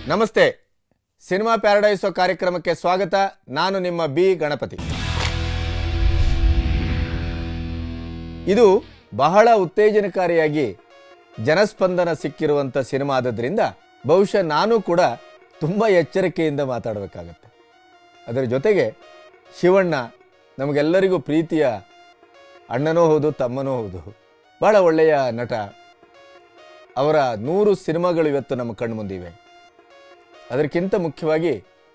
ನಮಸ್ತೆ. Cinema paradise ಕಾರ್ಯಕ್ರಮಕ್ಕೆ ಸ್ವಾಗತ. ನಾನು ನಿಮ್ಮ ಬಿ ಗಣಪತಿ. ಇದು ಬಹಳ ಉತ್ತೇಜನಕಾರಿಯಾಗಿ ಜನಸ್ಪಂದನ ಸಿಕ್ಕಿರುವಂಥ ಸಿನಿಮಾ ಆದದ್ರಿಂದ ಬಹುಶಃ ನಾನು ಕೂಡ ತುಂಬ ಎಚ್ಚರಿಕೆಯಿಂದ ಮಾತಾಡಬೇಕಾಗತ್ತೆ. ಅದರ ಜೊತೆಗೆ ಶಿವಣ್ಣ ನಮಗೆಲ್ಲರಿಗೂ ಪ್ರೀತಿಯ ಅಣ್ಣನೂ ಹೌದು, ತಮ್ಮನೂ ಹೌದು. ಬಹಳ ಒಳ್ಳೆಯ ನಟ. ಅವರ 100 ಸಿನಿಮಾಗಳು ಇವತ್ತು ನಮ್ಮ ಕಣ್ಣು ಮುಂದಿವೆ. ಅದಕ್ಕಿಂತ ಮುಖ್ಯವಾಗಿ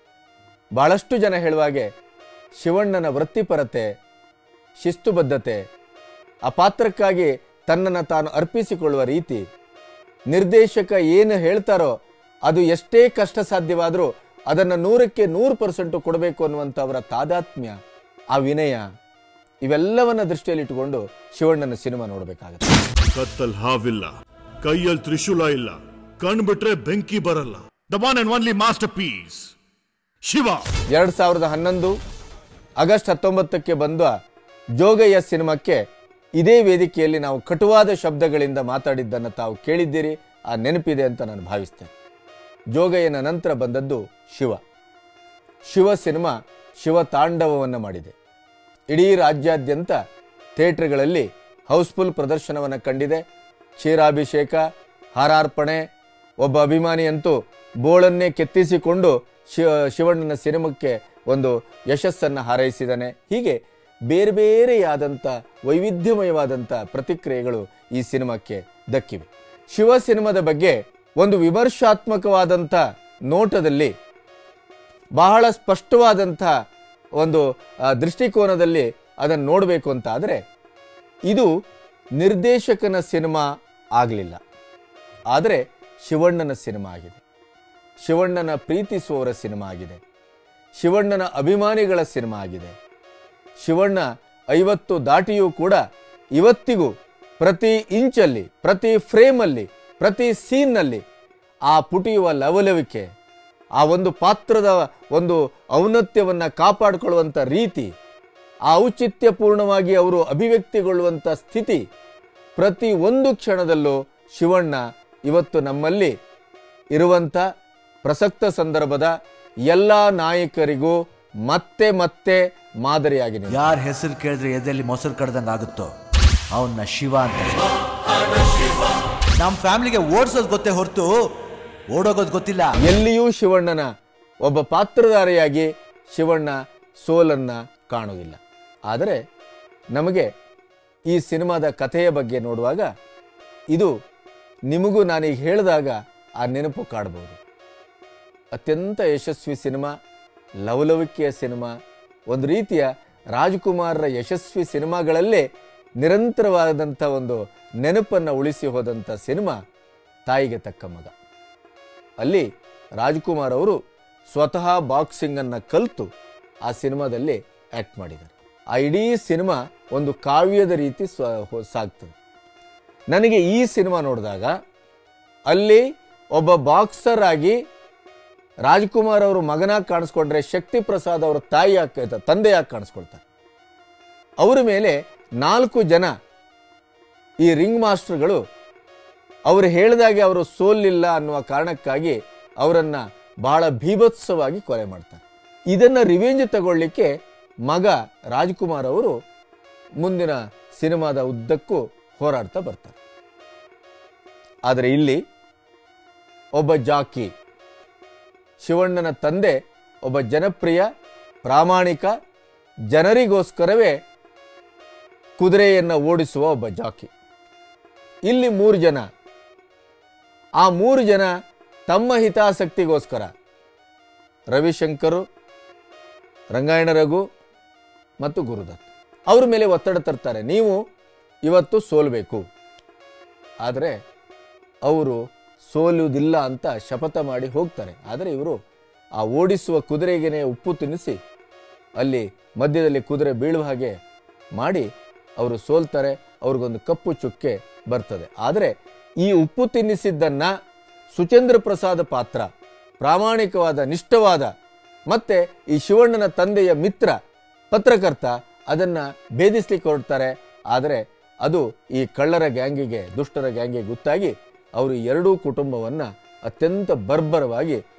ಬಹಳಷ್ಟು ಜನ ಹೇಳುವಾಗೆ ಶಿವಣ್ಣನ ವೃತ್ತಿಪರತೆ, ಶಿಸ್ತುಬದ್ಧತೆ, ಆ ಪಾತ್ರಕ್ಕಾಗಿ ತನ್ನನ್ನು ತಾನು ಅರ್ಪಿಸಿಕೊಳ್ಳುವ ರೀತಿ, ನಿರ್ದೇಶಕ ಏನು ಹೇಳ್ತಾರೋ ಅದು ಎಷ್ಟೇ ಕಷ್ಟ ಸಾಧ್ಯವಾದರೂ ಅದನ್ನು 100ಕ್ಕೆ 100% ಕೊಡಬೇಕು ಅನ್ನುವಂಥ ಅವರ ತಾದಾತ್ಮ್ಯ, ಆ ವಿನಯ, ಇವೆಲ್ಲವನ್ನ ದೃಷ್ಟಿಯಲ್ಲಿಟ್ಟುಕೊಂಡು ಶಿವಣ್ಣನ ಸಿನಿಮಾ ನೋಡಬೇಕಾಗುತ್ತೆ. ಕತ್ತಲ್ ಹಾವಿಲ್ಲ, ಕೈಯಲ್ಲಿ ತ್ರಿಶೂಲ ಇಲ್ಲ, ಕಣ್ಣು ಬಿಟ್ರೆ ಬೆಂಕಿ ಬರಲ್ಲ. The one and only masterpiece, Shiva. 2011 August 19ಕ್ಕೆ ಬಂದ ಜೋಗಯ್ಯ ಸಿನಿಮಾಕ್ಕೆ ಇದೇ ವೇದಿಕೆಯಲ್ಲಿ ನಾವು ಕಟುವಾದ ಶಬ್ದಗಳಿಂದ ಮಾತಾಡಿದ್ದನ್ನು ತಾವು ಕೇಳಿದ್ದೀರಿ. ಆ ನೆನಪಿದೆ ಅಂತ ನಾನು ಭಾವಿಸ್ತೇನೆ. ಜೋಗಯ್ಯನ ನಂತರ ಬಂದದ್ದು ಶಿವ. ಶಿವ ಸಿನಿಮಾ ಶಿವ ತಾಂಡವವನ್ನು ಮಾಡಿದೆ. ಇಡೀ ರಾಜ್ಯಾದ್ಯಂತ ಥಿಯೇಟರ್ಗಳಲ್ಲಿ ಹೌಸ್ಫುಲ್ ಪ್ರದರ್ಶನವನ್ನು ಕಂಡಿದೆ. ಕ್ಷೀರಾಭಿಷೇಕ, ಹಾರಾರ್ಪಣೆ, ಒಬ್ಬ ಅಭಿಮಾನಿಯಂತೂ ಬೋಳನ್ನೇ ಕೆತ್ತಿಸಿಕೊಂಡು ಶಿವಣ್ಣನ ಸಿನಿಮಾಕ್ಕೆ ಒಂದು ಯಶಸ್ಸನ್ನು ಹಾರೈಸಿದ್ದಾನೆ. ಹೀಗೆ ಬೇರೆ ಬೇರೆಯಾದಂಥ ವೈವಿಧ್ಯಮಯವಾದಂಥ ಪ್ರತಿಕ್ರಿಯೆಗಳು ಈ ಸಿನಿಮಾಕ್ಕೆ ದಕ್ಕಿವೆ. ಶಿವ ಸಿನಿಮಾದ ಬಗ್ಗೆ ಒಂದು ವಿಮರ್ಶಾತ್ಮಕವಾದಂಥ ನೋಟದಲ್ಲಿ, ಬಹಳ ಸ್ಪಷ್ಟವಾದಂಥ ಒಂದು ದೃಷ್ಟಿಕೋನದಲ್ಲಿ ಅದನ್ನು ನೋಡಬೇಕು ಅಂತ ಆದರೆ, ಇದು ನಿರ್ದೇಶಕನ ಸಿನಿಮಾ ಆಗಲಿಲ್ಲ, ಆದರೆ ಶಿವಣ್ಣನ ಸಿನಿಮಾ ಆಗಿದೆ. ಶಿವಣ್ಣನ ಪ್ರೀತಿಸುವವರ ಸಿನಿಮಾ ಆಗಿದೆ. ಶಿವಣ್ಣನ ಅಭಿಮಾನಿಗಳ ಸಿನಿಮಾ ಆಗಿದೆ. ಶಿವಣ್ಣ 50 ದಾಟಿಯೂ ಕೂಡ ಇವತ್ತಿಗೂ ಪ್ರತಿ ಇಂಚಲ್ಲಿ, ಪ್ರತಿ ಫ್ರೇಮಲ್ಲಿ, ಪ್ರತಿ ಸೀನ್ನಲ್ಲಿ ಆ ಪುಟಿಯುವ ಲವಲವಿಕೆ, ಆ ಒಂದು ಪಾತ್ರದ ಒಂದು ಔನ್ನತ್ಯವನ್ನು ಕಾಪಾಡಿಕೊಳ್ಳುವಂಥ ರೀತಿ, ಆ ಔಚಿತ್ಯಪೂರ್ಣವಾಗಿ ಅವರು ಅಭಿವ್ಯಕ್ತಿಗೊಳ್ಳುವಂಥ ಸ್ಥಿತಿ, ಪ್ರತಿ ಒಂದು ಕ್ಷಣದಲ್ಲೂ ಶಿವಣ್ಣ ಇವತ್ತು ನಮ್ಮಲ್ಲಿ ಇರುವಂಥ ಪ್ರಸಕ್ತ ಸಂದರ್ಭದ ಎಲ್ಲ ನಾಯಕರಿಗೂ ಮತ್ತೆ ಮತ್ತೆ ಮಾದರಿಯಾಗಿ. ಯಾರ ಹೆಸರು ಕೇಳಿದ್ರೆ ಎದೆಯಲ್ಲಿ ಮೊಸರು ಕಡ್ದಂಗೆ ಆಗುತ್ತೋ ಅವನ್ನ ಶಿವ ಅಂತ. ನಮ್ಮ ಫ್ಯಾಮಿಲಿಗೆ ಓಡಿಸೋದು ಗೊತ್ತೇ ಹೊರತು ಓಡೋಗೋದು ಗೊತ್ತಿಲ್ಲ. ಎಲ್ಲಿಯೂ ಶಿವಣ್ಣನ ಒಬ್ಬ ಪಾತ್ರಧಾರಿಯಾಗಿ ಶಿವಣ್ಣ ಸೋಲನ್ನ ಕಾಣುವುದಿಲ್ಲ. ಆದರೆ ನಮಗೆ ಈ ಸಿನಿಮಾದ ಕಥೆಯ ಬಗ್ಗೆ ನೋಡುವಾಗ ಇದು ನಿಮಗೂ ನಾನೀಗ ಹೇಳಿದಾಗ ಆ ನೆನಪು ಕಾಡಬಹುದು. ಅತ್ಯಂತ ಯಶಸ್ವಿ ಸಿನಿಮಾ, ಲವಲವಿಕೆಯ ಸಿನಿಮಾ, ಒಂದು ರೀತಿಯ ರಾಜ್ಕುಮಾರರ ಯಶಸ್ವಿ ಸಿನಿಮಾಗಳಲ್ಲೇ ನಿರಂತರವಾದಂಥ ಒಂದು ನೆನಪನ್ನು ಉಳಿಸಿ ಹೋದಂಥ ಸಿನಿಮಾ ತಾಯಿಗೆ ತಕ್ಕ ಮಗ. ಅಲ್ಲಿ ರಾಜ್ಕುಮಾರ್ ಅವರು ಸ್ವತಃ ಬಾಕ್ಸಿಂಗನ್ನು ಕಲಿತು ಆ ಸಿನಿಮಾದಲ್ಲಿ ಆ್ಯಕ್ಟ್ ಮಾಡಿದ್ದಾರೆ. ಆ ಇಡೀ ಸಿನಿಮಾ ಒಂದು ಕಾವ್ಯದ ರೀತಿ ಸಾಗ್ತದೆ. ನನಗೆ ಈ ಸಿನಿಮಾ ನೋಡಿದಾಗ ಅಲ್ಲಿ ಒಬ್ಬ ಬಾಕ್ಸರ್ ಆಗಿ ರಾಜ್ಕುಮಾರ್ ಅವರು ಮಗನಾಗಿ ಕಾಣಿಸ್ಕೊಂಡ್ರೆ ಶಕ್ತಿ ಪ್ರಸಾದ್ ಅವರ ತಂದೆಯಾಗಿ ಕಾಣಿಸ್ಕೊಳ್ತಾರೆ. ಅವರ ಮೇಲೆ 4 ಜನ ಈ ರಿಂಗ್ ಮಾಸ್ಟರ್ಗಳು ಅವರು ಹೇಳಿದಾಗೆ ಅವರು ಸೋಲಿಲ್ಲ ಅನ್ನುವ ಕಾರಣಕ್ಕಾಗಿ ಅವರನ್ನು ಬಹಳ ಭೀಭತ್ಸವಾಗಿ ಕೊಲೆ ಮಾಡ್ತಾರೆ. ಇದನ್ನು ರಿವೆಂಜ್ ತಗೊಳ್ಳಿಕ್ಕೆ ಮಗ ರಾಜ್ಕುಮಾರ್ ಅವರು ಮುಂದಿನ ಸಿನಿಮಾದ ಉದ್ದಕ್ಕೂ ಹೋರಾಡ್ತಾ ಬರ್ತಾರೆ. ಆದರೆ ಇಲ್ಲಿ ಒಬ್ಬ ಜಾಕಿ, ಶಿವಣ್ಣನ ತಂದೆ ಒಬ್ಬ ಜನಪ್ರಿಯ, ಪ್ರಾಮಾಣಿಕ, ಜನರಿಗೋಸ್ಕರವೇ ಕುದುರೆಯನ್ನು ಓಡಿಸುವ ಒಬ್ಬ ಜಾಕಿ. ಇಲ್ಲಿ 3 ಜನ, ಆ 3 ಜನ ತಮ್ಮ ಹಿತಾಸಕ್ತಿಗೋಸ್ಕರ ರವಿಶಂಕರು, ರಂಗಾಯಣ ರಘು ಮತ್ತು ಗುರುದತ್ ಅವ್ರ ಮೇಲೆ ಒತ್ತಡ ತರ್ತಾರೆ. ನೀವು ಇವತ್ತು ಸೋಲ್ಬೇಕು. ಆದರೆ ಅವರು ಸೋಲುವುದಿಲ್ಲ ಅಂತ ಶಪಥ ಮಾಡಿ ಹೋಗ್ತಾರೆ. ಆದರೆ ಇವರು ಆ ಓಡಿಸುವ ಕುದುರೆಗೇನೆ ಉಪ್ಪು ತಿನ್ನಿಸಿ ಅಲ್ಲಿ ಮಧ್ಯದಲ್ಲಿ ಕುದುರೆ ಬೀಳುವ ಹಾಗೆ ಮಾಡಿ ಅವರು ಸೋಲ್ತಾರೆ. ಅವ್ರಿಗೊಂದು ಕಪ್ಪು ಚುಕ್ಕೆ ಬರ್ತದೆ. ಆದರೆ ಈ ಉಪ್ಪು ತಿನ್ನಿಸಿದ್ದನ್ನು ಸುಚೇಂದ್ರ ಪ್ರಸಾದ್ ಪಾತ್ರ, ಪ್ರಾಮಾಣಿಕವಾದ, ನಿಷ್ಠವಾದ, ಮತ್ತೆ ಈ ಶಿವಣ್ಣನ ತಂದೆಯ ಮಿತ್ರ, ಪತ್ರಕರ್ತ, ಅದನ್ನು ಭೇದಿಸ್ಲಿಕ್ಕೆ ಹೊರಡ್ತಾರೆ. ಆದರೆ ಅದು ಈ ಕಳ್ಳರ ಗ್ಯಾಂಗಿಗೆ, ದುಷ್ಟರ ಗ್ಯಾಂಗಿಗೆ ಗೊತ್ತಾಗಿ ಅವರು ಎರಡೂ ಕುಟುಂಬವನ್ನು ಅತ್ಯಂತ ಬರ್ಬರವಾಗಿ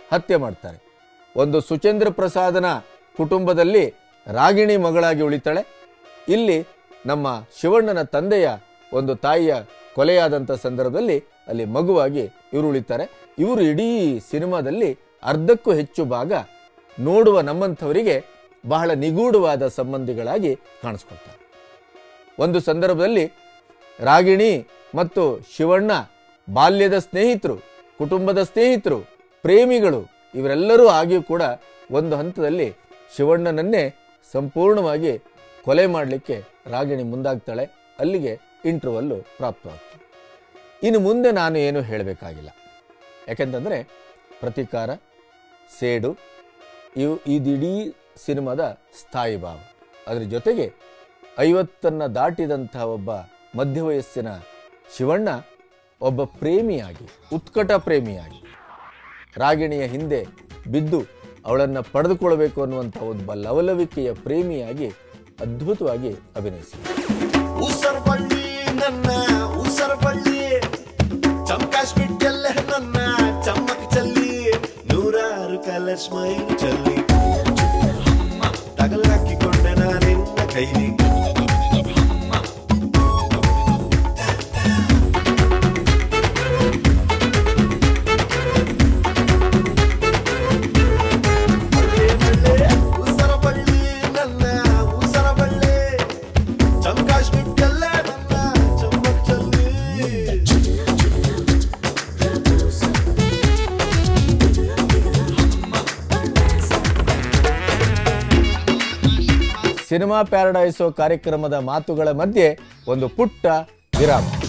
ಹತ್ಯೆ ಮಾಡ್ತಾರೆ. ಒಂದು ಸುಚೇಂದ್ರ ಪ್ರಸಾದನ ಕುಟುಂಬದಲ್ಲಿ ರಾಗಿಣಿ ಮಗಳಾಗಿ ಉಳಿತಾಳೆ. ಇಲ್ಲಿ ನಮ್ಮ ಶಿವಣ್ಣನ ತಂದೆಯ ಒಂದು ತಾಯಿಯ ಕೊಲೆಯಾದಂಥ ಸಂದರ್ಭದಲ್ಲಿ ಅಲ್ಲಿ ಮಗುವಾಗಿ ಇವರು ಉಳಿತಾರೆ. ಇವರು ಇಡೀ ಸಿನಿಮಾದಲ್ಲಿ ಅರ್ಧಕ್ಕೂ ಹೆಚ್ಚು ಭಾಗ ನೋಡುವ ನಮ್ಮಂಥವರಿಗೆ ಬಹಳ ನಿಗೂಢವಾದ ಸಂಬಂಧಿಗಳಾಗಿ ಕಾಣಿಸ್ಕೊಳ್ತಾರೆ. ಒಂದು ಸಂದರ್ಭದಲ್ಲಿ ರಾಗಿಣಿ ಮತ್ತು ಶಿವಣ್ಣ ಬಾಲ್ಯದ ಸ್ನೇಹಿತರು, ಕುಟುಂಬದ ಸ್ನೇಹಿತರು, ಪ್ರೇಮಿಗಳು ಇವರೆಲ್ಲರೂ ಆಗಿಯೂ ಕೂಡ ಒಂದು ಹಂತದಲ್ಲಿ ಶಿವಣ್ಣನನ್ನೇ ಸಂಪೂರ್ಣವಾಗಿ ಕೊಲೆ ಮಾಡಲಿಕ್ಕೆ ರಾಗಿಣಿ ಮುಂದಾಗ್ತಾಳೆ. ಅಲ್ಲಿಗೆ ಇಂಟರ್ವಲ್ಲು ಪ್ರಾಪ್ತವಾಗ್ತದೆ. ಇನ್ನು ಮುಂದೆ ನಾನು ಏನು ಹೇಳಬೇಕಾಗಿಲ್ಲ, ಯಾಕೆಂತಂದರೆ ಪ್ರತೀಕಾರ, ಸೇಡು ಇದಿಡೀ ಸಿನಿಮಾದ ಸ್ಥಾಯಿ ಭಾವ. ಅದರ ಜೊತೆಗೆ 50 ದಾಟಿದಂಥ ಒಬ್ಬ ಮಧ್ಯವಯಸ್ಸಿನ ಶಿವಣ್ಣ ಒಬ್ಬ ಪ್ರೇಮಿಯಾಗಿ, ಉತ್ಕಟ ಪ್ರೇಮಿಯಾಗಿ ರಾಗಿಣಿಯ ಹಿಂದೆ ಬಿದ್ದು ಅವಳನ್ನು ಪಡೆದುಕೊಳ್ಳಬೇಕು ಅನ್ನುವಂಥ ಒಬ್ಬ ಲವಲವಿಕೆಯ ಪ್ರೇಮಿಯಾಗಿ ಅದ್ಭುತವಾಗಿ ಅಭಿನಯಿಸಿದ. ಉಸರಬಳ್ಳಿ ನನ್ನ ಉಸರಬಳ್ಳಿ ಚಮಕಾಶ್ಬಿಟ್ಟೆಲ್ಲ ನನ್ನ ಚಮ್ಮಕ್ ಚಲ್ಲಿ ನೂರಾರು ಕಲರ್ ಸ್ಮೈಲ್ ಚಲ್ಲಿ ತಗಲಾಕಿಕೊಂಡೆ ನಾನಿನ್ನ ಕೈಲಿ. ಸಿನಿಮಾ ಪ್ಯಾರಡೈಸೋ ಕಾರ್ಯಕ್ರಮದ ಮಾತುಗಳ ಮಧ್ಯೆ ಒಂದು ಪುಟ್ಟ ವಿರಾಮ.